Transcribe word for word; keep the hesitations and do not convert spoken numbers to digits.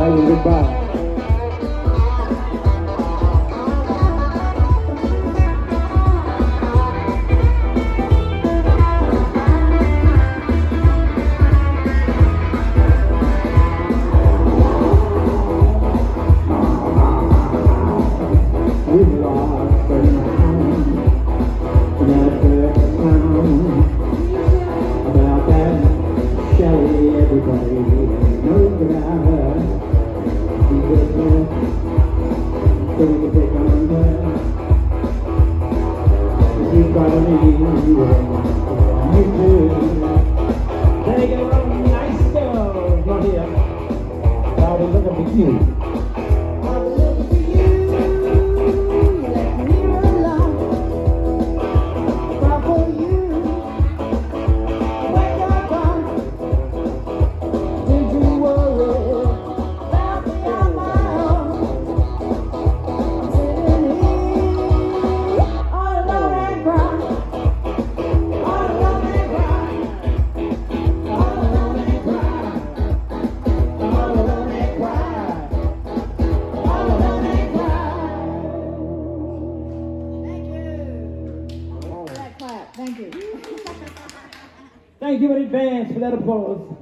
you goodbye. We've lost our mind, never found about that Shelley. Everybody knows about her. She just won't take a pick on her. She's probably you and you too. Take it from nice girls right here. I'll be looking for you. Thank you. Thank you in advance for that applause.